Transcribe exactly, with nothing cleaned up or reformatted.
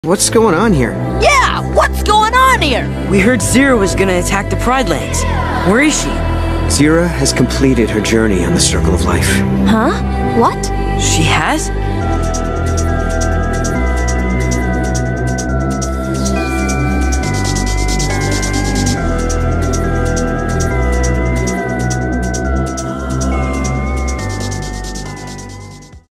What's going on here? Yeah, what's going on here? We heard Zira was gonna attack the Pride Lands. Where is she? Zira has completed her journey on the Circle of Life. Huh? What? She has?